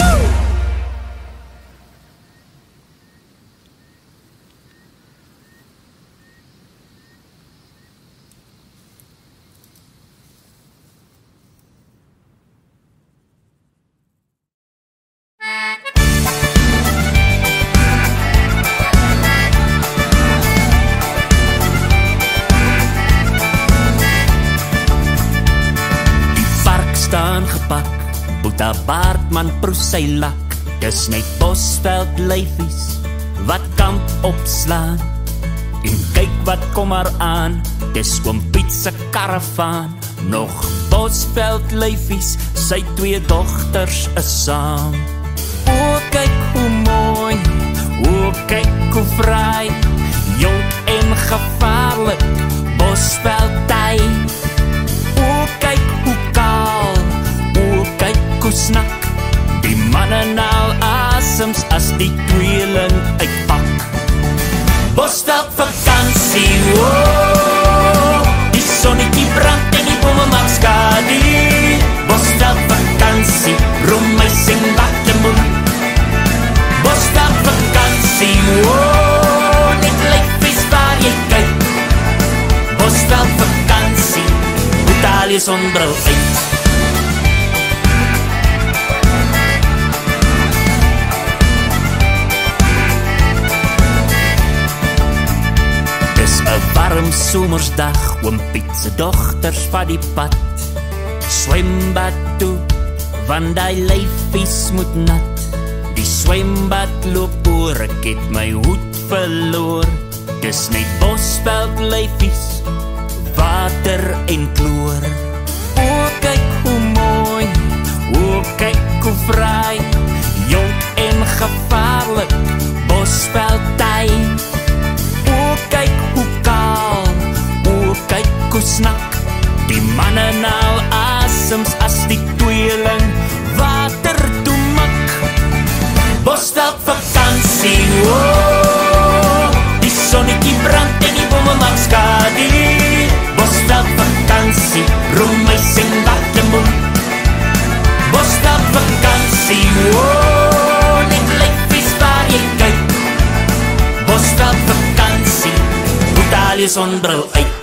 [SPEAKER 3] Staan gepak, Boeta Baardman proes sy lak. Dis net Bosveld lyfies wat kamp opslaan. En kyk wat kom maar aan, dis oom Piet se karavaan. Nog Bosveld lyfies, sy 2 dogters is saam. O kyk hoe mooi, o kyk hoe vry, jong en gevaarlik, Bosveld tyd. O kyk hoe kaal, o kyk hoe snak, die manne nou asems as die tweeling uitpak. Bosveld vakansie, o, die sonnetjie brand en die bome maak skadu. Bosveld vakansie, roemuis en bakkemoen. Bosveld vakansie, o, net lyfies waar jy kyk. Bosveld vakansie, betaal jy sonbril uit. Dis 'n warm somersdag, oom Piet se dogters vat die pad. Swembad toe, want die lyfies moet nat. Die swembad loop oor, ek het my hoed verloor. Dis net Bosveld lyfies, water en kloor. O kyk hoe mooi, o kyk hoe vry, jong en gevaarlik, Bosveld tyd. O kyk hoe kaal, o kyk hoe snak, die manne nou asems as die tweeling water toe mak. Bosveld vakansie, o, die sonnetjie brand en die bome maak skadu. Bosveld vakansie, roemuis en bakkemoen. Bosveld vakansie, o, net lyfies waar jy kyk. Bosveld vakansie, betaal jy sonbril uit.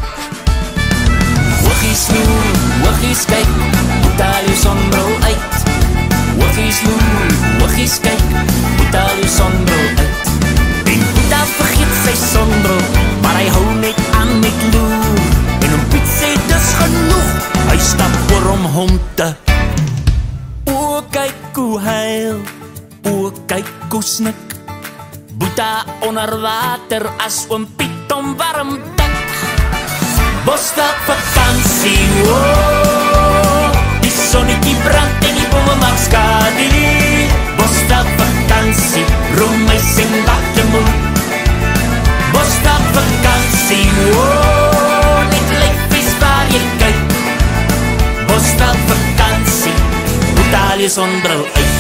[SPEAKER 3] Hoogies loer, hoogies kyk, betaal jy sonbril uit. Hoogies loer, hoogies kyk, betaal jy sonbril uit. En Boeta vergeet sy sonbril, maar hy hou net aan met loer. En om Piet sê dis genoeg, hy stap oor om hom te. O kyk hoe huil, o kyk hoe snik, Boeta onder water as oom Piet om warm dak. Bosveld vakansie, o, die sonnetjie brand en die bome maak skadu. Bosveld vakansie, roemuis en bakkemoen. Bosveld vakansie, o, net lyfies waar jy kyk. Bosveld vakansie, betaal jy sonbril uit.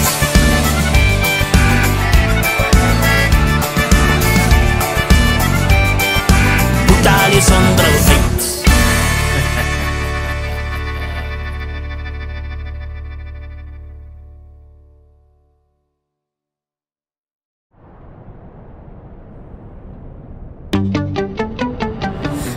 [SPEAKER 3] Betaal jy sonbril uit.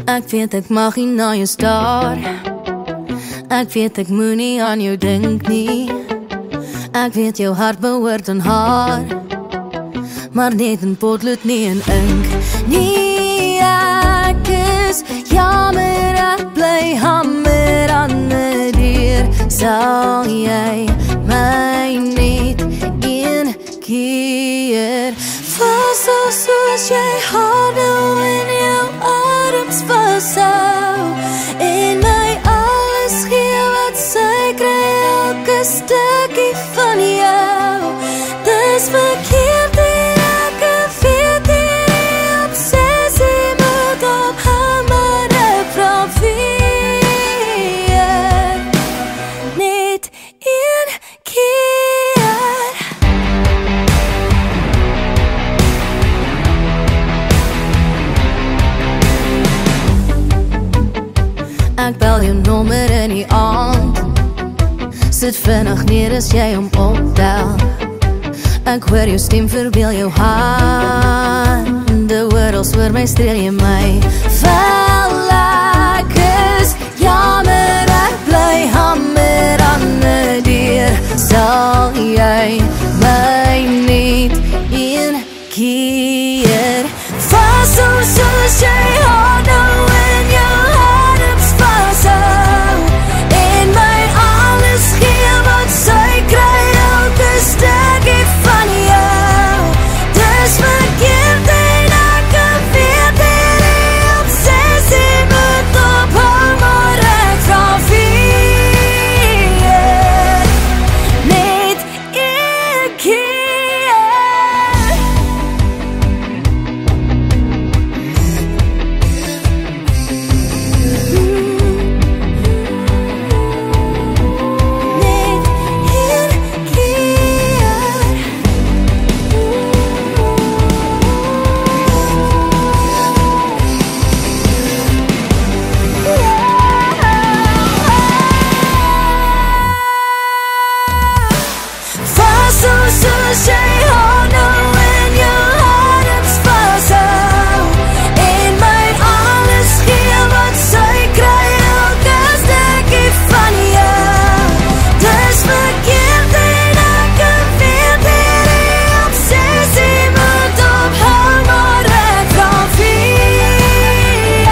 [SPEAKER 2] Ek weet ek mag nie na jou staar. Ek weet ek moet nie aan jou dink nie. Ek weet jou hart behoort aan haar, maar net in potlood nie in ink. Nee, ek is jammer, ek bly hamer aan die deur. Sal jy my net een keer vashou soos jy haar nou in jou arms vashou en my alles gee wat sy kry, elke stukkie van jou. Dis verkeerd en ek weet die obsessie moet ophou, maar ek vra weer net een keer. Ek bel jou nommer in die aand, sit vinnig neer as jy hom optel. Ek hoor jou stem, verbeel jou hande, oorals oor my streel jy my. Wel, ek is jammer, ek bly hamer aan die deur. Sal jy my net een keer vashou soos jy haar nou in jou arms vashou en my alles gee wat sy kry, elke stukkie van jou. Dis verkeerd en ek weet die obsessie moet ophou, maar ek vra weer net een keer. Vashou soos jy haar nou in jou arms vashou en my alles gee wat sy kry, elke stukkie van jou. Dis verkeerd en ek weet die obsessie moet ophou, maar ek vra weer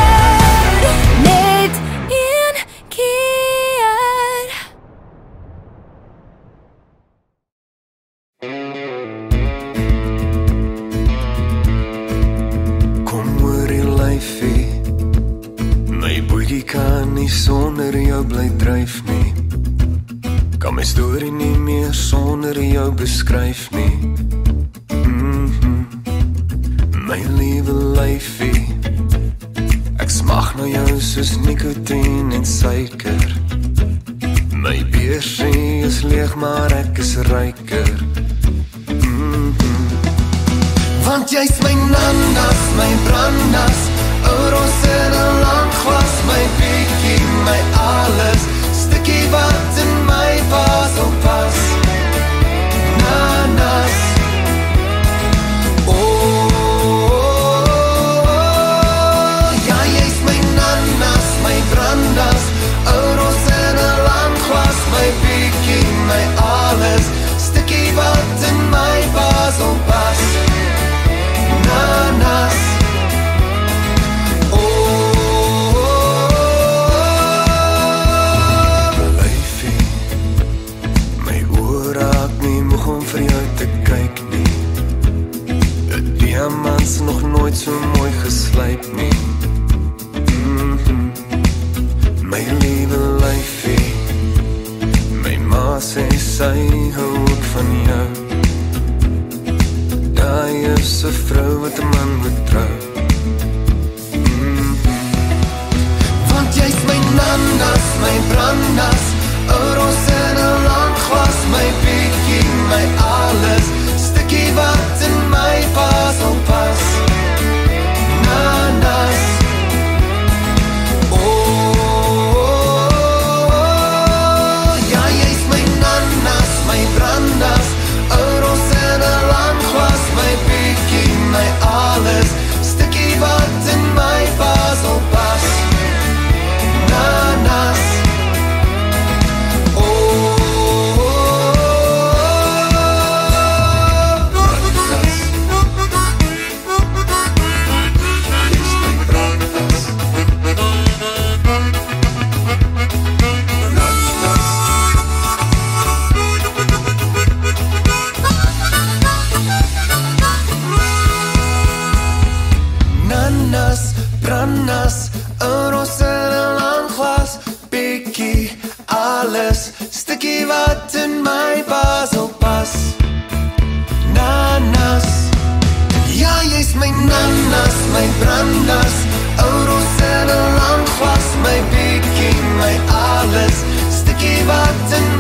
[SPEAKER 2] net een keer.
[SPEAKER 6] Kom oor die lyfie, my boetjie kan nie sonder jou bly dryf nie. Kan my storie nie meer sonder jou beskryf nie. My liewe lyfie, ek smag na jou soos nikotien en suiker. My beursie is leeg, maar ek is ryker. Want jy's my nanas, my brandas, oros in 'n lang glas, my bietjie, my alles, stukkie wat in my vas oppas. Nanas, ja, jy's my nanas, my brandas, oros in 'n lang glas, my bietjie, my alles, stukkie wat in my vas oppas. Nanas, lyfie, my oor raak nie moeg om vir jou te kyk nie. 'n Diamant's nog nooit so mooi geslyp nie. My liewe lyfie, my ma sê sy hou ook van jou. Daai is 'n vrou wat 'n man moet trou. Want jy's my nanas, my brandas, oros in 'n lang glas, my bietjie, my alles, stukkie wat in my vas oppas. Nanas, ja, jy's my nanas, my brandas, oros in 'n lang glas, my bietjie, my alles, stukkie wat in my vas oppas. stukkie wat in my basil pas. Nanas, ja jy's my nanas, my brandas, ou rose en 'n lang glas, my bietjie, my alles, stukkie wat in